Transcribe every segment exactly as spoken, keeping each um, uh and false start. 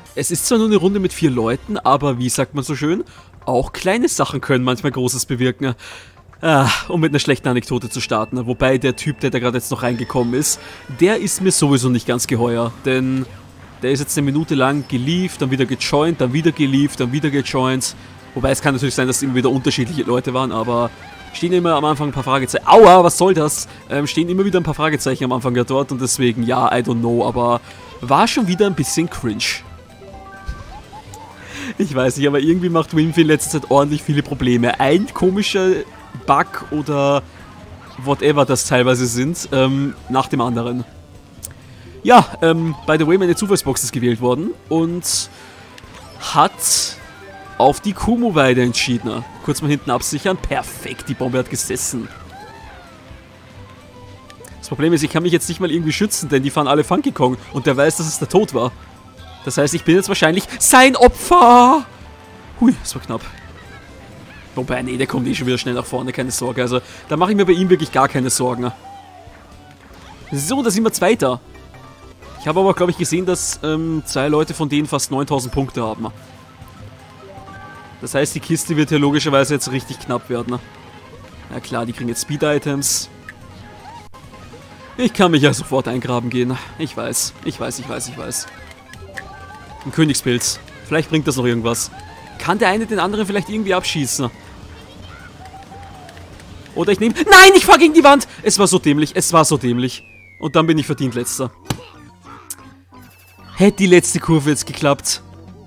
Es ist zwar nur eine Runde mit vier Leuten, aber wie sagt man so schön, auch kleine Sachen können manchmal Großes bewirken. Ah, um mit einer schlechten Anekdote zu starten. Wobei der Typ, der da gerade jetzt noch reingekommen ist, der ist mir sowieso nicht ganz geheuer. Denn der ist jetzt eine Minute lang gelieft, dann wieder gejoint, dann wieder gelieft, dann wieder gejoint. Wobei es kann natürlich sein, dass es immer wieder unterschiedliche Leute waren, aber stehen immer am Anfang ein paar Fragezeichen. Aua, was soll das? Ähm, stehen immer wieder ein paar Fragezeichen am Anfang ja dort und deswegen, ja, I don't know, aber war schon wieder ein bisschen cringe. Ich weiß nicht, aber irgendwie macht Wimpy in letzter Zeit ordentlich viele Probleme. Ein komischer Bug oder whatever das teilweise sind, ähm, nach dem anderen. Ja, ähm, by the way, meine Zufallsbox ist gewählt worden und hat auf die Kumu-Weide entschieden. Kurz mal hinten absichern. Perfekt, die Bombe hat gesessen. Das Problem ist, ich kann mich jetzt nicht mal irgendwie schützen, denn die fahren alle Funky Kong und der weiß, dass es der Tod war. Das heißt, ich bin jetzt wahrscheinlich sein Opfer. Hui, das war knapp. Wobei, nee, der kommt eh schon wieder schnell nach vorne, keine Sorge. Also, da mache ich mir bei ihm wirklich gar keine Sorgen. So, da sind wir Zweiter. Ich habe aber, glaube ich, gesehen, dass ähm, zwei Leute von denen fast neuntausend Punkte haben. Das heißt, die Kiste wird hier logischerweise jetzt richtig knapp werden. Na klar, die kriegen jetzt Speed-Items. Ich kann mich ja sofort eingraben gehen. Ich weiß, ich weiß, ich weiß, ich weiß. Ein Königspilz. Vielleicht bringt das noch irgendwas. Kann der eine den anderen vielleicht irgendwie abschießen? Oder ich nehme... Nein, ich fahr gegen die Wand! Es war so dämlich, es war so dämlich. Und dann bin ich verdient Letzter. Hätte die letzte Kurve jetzt geklappt.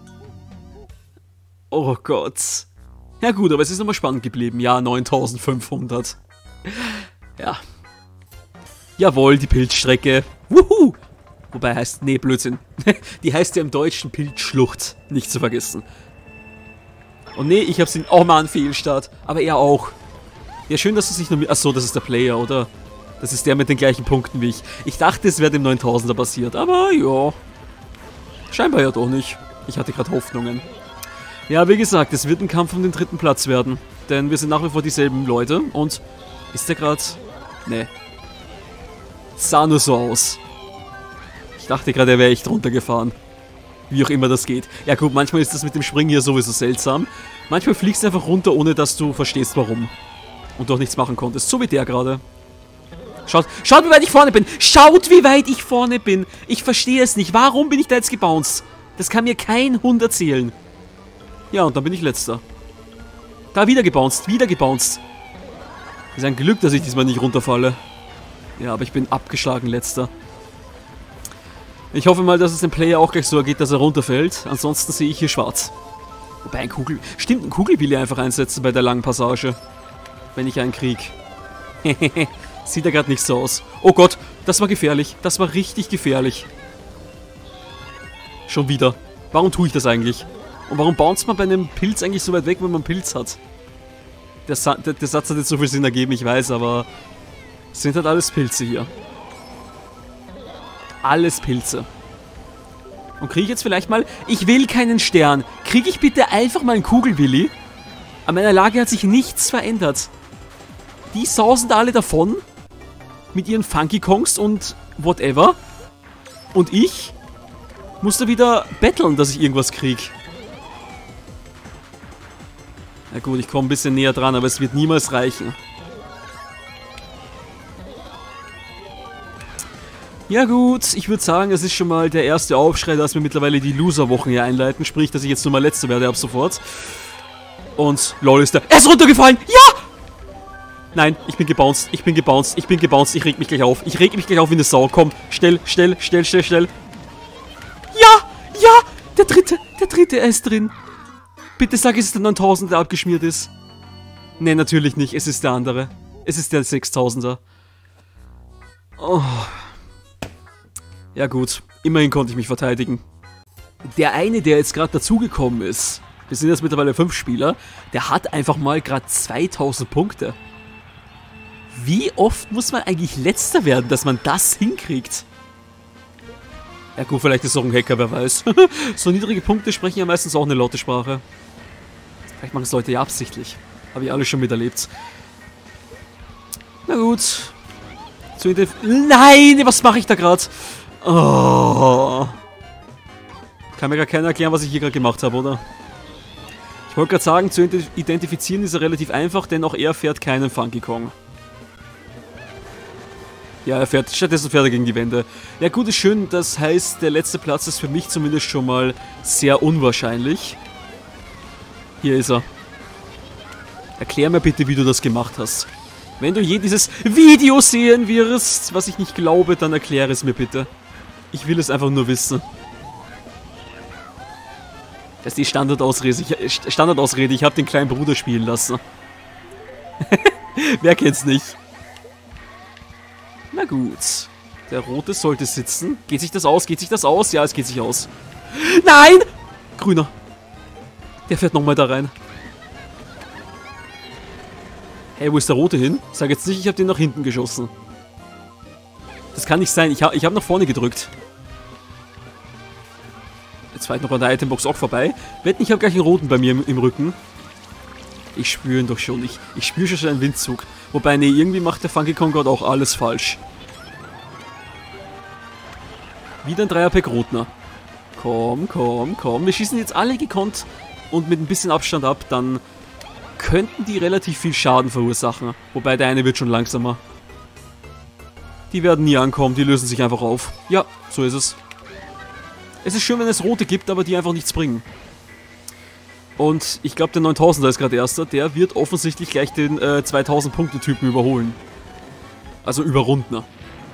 Oh Gott. Ja gut, aber es ist nochmal spannend geblieben. Ja, neuntausendfünfhundert. Ja. Jawohl, die Pilzstrecke. Wuhu! Wobei heißt... Nee, Blödsinn. Die heißt ja im Deutschen Pilzschlucht. Nicht zu vergessen. Und nee, ich hab's ihn auch mal an Fehlstart. Aber er auch. Ja, schön, dass du sich nur... Achso, das ist der Player, oder? Das ist der mit den gleichen Punkten wie ich. Ich dachte, es wäre dem neuntausender passiert. Aber ja. Scheinbar ja doch nicht. Ich hatte gerade Hoffnungen. Ja, wie gesagt, es wird ein Kampf um den dritten Platz werden. Denn wir sind nach wie vor dieselben Leute. Und ist der gerade... Nee. Sah nur so aus. Ich dachte gerade, er wäre echt runtergefahren. Wie auch immer das geht. Ja gut, manchmal ist das mit dem Springen hier sowieso seltsam. Manchmal fliegst du einfach runter, ohne dass du verstehst, warum. Und du auch nichts machen konntest. So wie der gerade. Schaut, schaut, wie weit ich vorne bin. Schaut, wie weit ich vorne bin. Ich verstehe es nicht. Warum bin ich da jetzt gebounced? Das kann mir kein Hund erzählen. Ja, und dann bin ich Letzter. Da wieder gebounced, wieder gebounced. Ist ein Glück, dass ich diesmal nicht runterfalle. Ja, aber ich bin abgeschlagen Letzter. Ich hoffe mal, dass es dem Player auch gleich so ergeht, dass er runterfällt. Ansonsten sehe ich hier schwarz. Wobei ein Kugel... Stimmt, ein Kugelwille einfach einsetzen bei der langen Passage. Wenn ich einen krieg. Hehehe. Sieht ja gerade nicht so aus. Oh Gott, das war gefährlich. Das war richtig gefährlich. Schon wieder. Warum tue ich das eigentlich? Und warum bounced man bei einem Pilz eigentlich so weit weg, wenn man einen Pilz hat? Der, Sa der, der Satz hat jetzt so viel Sinn ergeben, ich weiß, aber... Es sind halt alles Pilze hier. Alles Pilze. Und kriege ich jetzt vielleicht mal... Ich will keinen Stern. Kriege ich bitte einfach mal einen Kugelwilli? An meiner Lage hat sich nichts verändert. Die sausen da alle davon. Mit ihren Funky Kongs und whatever. Und ich muss da wieder betteln, dass ich irgendwas kriege. Na gut, ich komme ein bisschen näher dran, aber es wird niemals reichen. Ja gut, ich würde sagen, es ist schon mal der erste Aufschrei, dass wir mittlerweile die Loser-Wochen hier einleiten. Sprich, dass ich jetzt nur mal Letzter werde ab sofort. Und lol ist der... Er ist runtergefallen! Ja! Nein, ich bin gebounced, ich bin gebounced, ich bin gebounced, ich reg mich gleich auf. Ich reg mich gleich auf wie eine Sau. Komm, schnell, schnell, schnell, schnell, schnell. Ja! Ja! Der dritte, der dritte, er ist drin. Bitte sag, es ist der neuntausender, der abgeschmiert ist. Nee, natürlich nicht, es ist der andere. Es ist der sechstausender. Oh... Ja gut, immerhin konnte ich mich verteidigen. Der eine, der jetzt gerade dazugekommen ist, wir sind jetzt mittlerweile fünf Spieler, der hat einfach mal gerade zweitausend Punkte. Wie oft muss man eigentlich Letzter werden, dass man das hinkriegt? Ja gut, vielleicht ist es auch ein Hacker, wer weiß. So niedrige Punkte sprechen ja meistens auch eine laute Sprache. Vielleicht machen es Leute ja absichtlich. Habe ich alles schon miterlebt. Na gut. Nein, was mache ich da gerade? Oh. Kann mir gar keiner erklären, was ich hier gerade gemacht habe, oder? Ich wollte gerade sagen, zu identifizieren ist er relativ einfach, denn auch er fährt keinen Funky Kong. Ja, er fährt, stattdessen fährt er gegen die Wände. Ja gut, ist schön, das heißt, der letzte Platz ist für mich zumindest schon mal sehr unwahrscheinlich. Hier ist er. Erklär mir bitte, wie du das gemacht hast. Wenn du je dieses Video sehen wirst, was ich nicht glaube, dann erkläre es mir bitte. Ich will es einfach nur wissen. Das ist die Standardausrede. Ich, Standardausrede, ich habe den kleinen Bruder spielen lassen. Wer kennt's nicht? Na gut. Der rote sollte sitzen. Geht sich das aus? Geht sich das aus? Ja, es geht sich aus. Nein! Grüner. Der fährt nochmal da rein. Hey, wo ist der rote hin? Sag jetzt nicht, ich habe den nach hinten geschossen. Das kann nicht sein. Ich, ha ich habe nach vorne gedrückt. Jetzt fahre ich noch an der Itembox auch vorbei. Wetten, ich habe gleich einen roten bei mir im, im Rücken. Ich spüre ihn doch schon. Ich, ich spüre schon einen Windzug. Wobei, nee, irgendwie macht der Funky Kong gerade auch alles falsch. Wieder ein Dreierpack Rotner. Komm, komm, komm. Wir schießen jetzt alle gekonnt und mit ein bisschen Abstand ab. Dann könnten die relativ viel Schaden verursachen. Wobei, der eine wird schon langsamer. Die werden nie ankommen. Die lösen sich einfach auf. Ja, so ist es. Es ist schön, wenn es rote gibt, aber die einfach nichts bringen. Und ich glaube, der neuntausender ist gerade erster. Der wird offensichtlich gleich den äh, zweitausend-Punkte-Typen überholen. Also überrunden.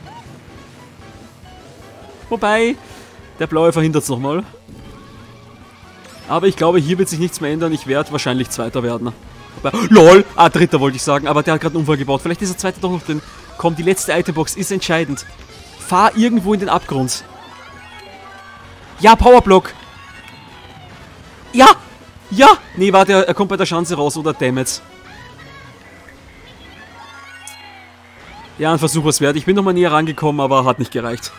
Wobei, der blaue verhindert es nochmal. Aber ich glaube, hier wird sich nichts mehr ändern. Ich werde wahrscheinlich Zweiter werden. Wobei, LOL! Ah, Dritter wollte ich sagen. Aber der hat gerade einen Unfall gebaut. Vielleicht ist der Zweite doch noch drin. Komm, die letzte Itembox ist entscheidend. Fahr irgendwo in den Abgrund. Ja, Powerblock! Ja! Ja! Nee, warte, er kommt bei der Schanze raus, oder? Dammit. Ja, ein Versuch was wert. Ich bin nochmal näher rangekommen, aber hat nicht gereicht.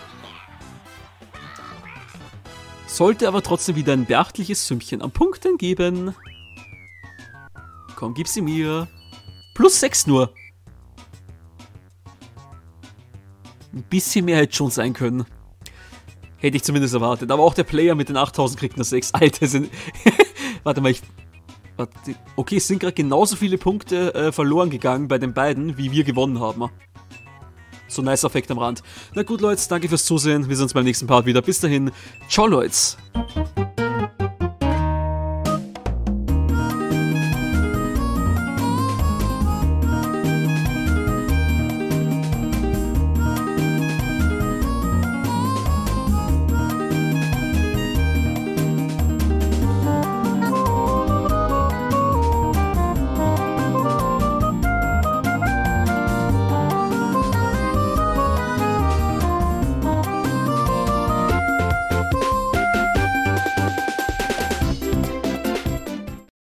Sollte aber trotzdem wieder ein beachtliches Sümmchen an Punkten geben. Komm, gib sie mir. Plus sechs nur. Ein bisschen mehr hätte schon sein können. Hätte ich zumindest erwartet. Aber auch der Player mit den achttausend kriegt nur sechs. Alter, sind... Warte mal, ich... Warte. Okay, es sind gerade genauso viele Punkte äh, verloren gegangen bei den beiden, wie wir gewonnen haben. So nice Effekt am Rand. Na gut, Leute, danke fürs Zusehen. Wir sehen uns beim nächsten Part wieder. Bis dahin. Ciao, Leute.